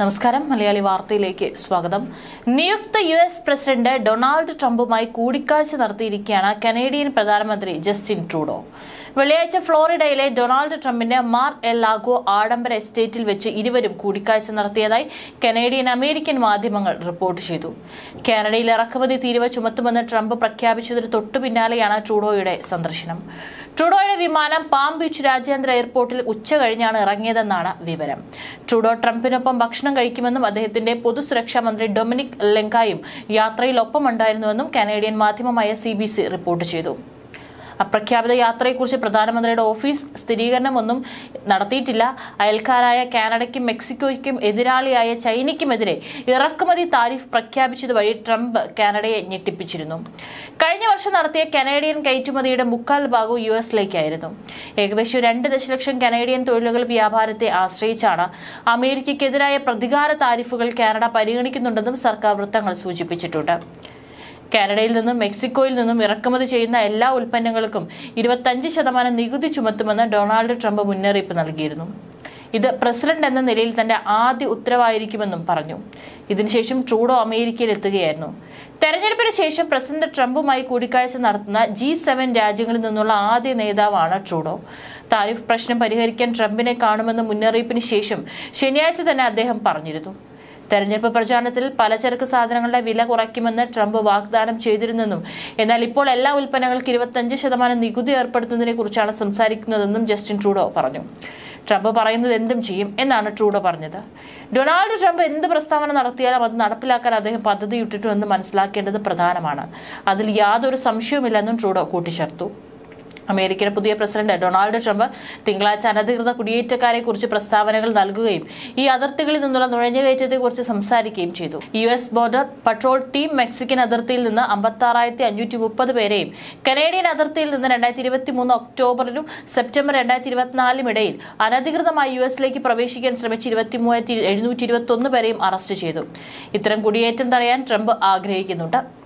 നമസ്കാരം മലയാളി വാർത്തയിലേക്ക് സ്വാഗതം. നിയുക്ത യുഎസ് പ്രസിഡന്റ് ഡൊണാൾഡ് ട്രംപുമായി കൂടിക്കാഴ്ച നടത്തിയിരിക്കുകയാണ് കനേഡിയൻ പ്രധാനമന്ത്രി ജസ്റ്റിൻ ട്രൂഡോ. വെള്ളിയാഴ്ച ഫ്ലോറിഡയിലെ ഡൊണാൾഡ് ട്രംപിന്റെ മാർ എൽ ലാഗോ ആഡംബര എസ്റ്റേറ്റിൽ വെച്ച് ഇരുവരും കൂടിക്കാഴ്ച നടത്തിയതായി കനേഡിയൻ അമേരിക്കൻ മാധ്യമങ്ങൾ റിപ്പോർട്ട് ചെയ്തു. കാനഡയിൽ ഇറക്കുമതി തീരുവ ചുമത്തുമെന്ന് ട്രംപ് പ്രഖ്യാപിച്ചതിന് തൊട്ടു പിന്നാലെയാണ് ട്രൂഡോയുടെ സന്ദർശനം. ട്രൂഡോയുടെ വിമാനം പാം ബീച്ച് രാജ്യാന്തര എയർപോർട്ടിൽ ഉച്ചകഴിഞ്ഞാണ് ഇറങ്ങിയതെന്നാണ് വിവരം. ട്രൂഡോ ട്രംപിനൊപ്പം ഭക്ഷണം കഴിക്കുമെന്നും അദ്ദേഹത്തിന്റെ പൊതുസുരക്ഷാ മന്ത്രി ഡൊമിനിക് ലെങ്കായും യാത്രയിൽ ഒപ്പമുണ്ടായിരുന്നുവെന്നും കനേഡിയൻ മാധ്യമമായ CBC റിപ്പോർട്ട് ചെയ്തു. അപ്രഖ്യാപിത യാത്രയെക്കുറിച്ച് പ്രധാനമന്ത്രിയുടെ ഓഫീസ് സ്ഥിരീകരണമൊന്നും നടത്തിയിട്ടില്ല. അയൽക്കാരായ കാനഡയ്ക്കും മെക്സിക്കോയ്ക്കും എതിരാളിയായ ചൈനയ്ക്കുമെതിരെ ഇറക്കുമതി താരിഫ് പ്രഖ്യാപിച്ചത് വഴി ട്രംപ് കാനഡയെ ഞെട്ടിപ്പിച്ചിരുന്നു. കഴിഞ്ഞ വർഷം നടത്തിയ കനേഡിയൻ കയറ്റുമതിയുടെ 3/4 ഭാഗവും US-ലേക്കായിരുന്നു. ഏകദേശം 2 ദശലക്ഷം കനേഡിയൻ തൊഴിലുകൾ വ്യാപാരത്തെ ആശ്രയിച്ചാണ്. അമേരിക്കയ്ക്കെതിരായ പ്രതികാര താരിഫുകൾ കാനഡ പരിഗണിക്കുന്നുണ്ടെന്നും സർക്കാർ വൃത്തങ്ങൾ സൂചിപ്പിച്ചിട്ടുണ്ട്. കാനഡയിൽ നിന്നും മെക്സിക്കോയിൽ നിന്നും ഇറക്കുമതി ചെയ്യുന്ന എല്ലാ ഉൽപ്പന്നങ്ങൾക്കും 25% നികുതി ചുമത്തുമെന്ന് ഡൊണാൾഡ് ട്രംപ് മുന്നറിയിപ്പ് നൽകിയിരുന്നു. ഇത് പ്രസിഡന്റ് എന്ന നിലയിൽ തന്റെ ആദ്യ ഉത്തരവായിരിക്കുമെന്നും പറഞ്ഞു. ഇതിനുശേഷം ട്രൂഡോ അമേരിക്കയിൽ എത്തുകയായിരുന്നു. തെരഞ്ഞെടുപ്പിന് ശേഷം പ്രസിഡന്റ് ട്രംപുമായി കൂടിക്കാഴ്ച നടത്തുന്ന G7 രാജ്യങ്ങളിൽ നിന്നുള്ള ആദ്യ നേതാവാണ് ട്രൂഡോ. താരിഫ് പ്രശ്നം പരിഹരിക്കാൻ ട്രംപിനെ കാണുമെന്ന മുന്നറിയിപ്പിന് ശേഷം ശനിയാഴ്ച തന്നെ അദ്ദേഹം പറഞ്ഞിരുന്നു. തെരഞ്ഞെടുപ്പ് പ്രചാരണത്തിൽ പലചരക്ക് സാധനങ്ങളുടെ വില കുറയ്ക്കുമെന്ന് ട്രംപ് വാഗ്ദാനം ചെയ്തിരുന്നെന്നും എന്നാൽ ഇപ്പോൾ എല്ലാ ഉൽപ്പന്നങ്ങൾക്ക് 25% നികുതി ഏർപ്പെടുത്തുന്നതിനെ കുറിച്ചാണ് സംസാരിക്കുന്നതെന്നും ജസ്റ്റിൻ ട്രൂഡോ പറഞ്ഞു. ട്രംപ് പറയുന്നത് എന്തും ചെയ്യും എന്നാണ് ട്രൂഡോ പറഞ്ഞത്. ഡൊണാൾഡ് ട്രംപ് എന്ത് പ്രസ്താവന നടത്തിയാലും അത് നടപ്പിലാക്കാൻ അദ്ദേഹം പദ്ധതിയിട്ടിട്ടുമെന്ന് മനസ്സിലാക്കേണ്ടത് പ്രധാനമാണ്. അതിൽ യാതൊരു സംശയവുമില്ലെന്നും ട്രൂഡോ കൂട്ടിച്ചേർത്തു. അമേരിക്കയുടെ പുതിയ പ്രസിഡന്റ് ഡൊണാൾഡ് ട്രംപ് തിങ്കളാഴ്ച അനധികൃത കുടിയേറ്റക്കാരെ കുറിച്ച് പ്രസ്താവനകൾ നൽകുകയും ഈ അതിർത്തികളിൽ നിന്നുള്ള നുഴഞ്ഞുകയറ്റത്തെക്കുറിച്ച് സംസാരിക്കുകയും ചെയ്തു. US border patrol team Mexican അതിർത്തിയിൽ നിന്ന് 56,530 പേരെയും കനേഡിയൻ അതിർത്തിയിൽ നിന്ന് 2023 ഒക്ടോബറിലും സെപ്റ്റംബർ 2024 ഇടയിൽ അനധികൃതമായി US-ലേക്ക് പ്രവേശിക്കാൻ ശ്രമിച്ച 23,721 പേരെയും അറസ്റ്റ് ചെയ്തു. ഇത്തരം കുടിയേറ്റം തടയാൻ ട്രംപ് ആഗ്രഹിക്കുന്നുണ്ട്.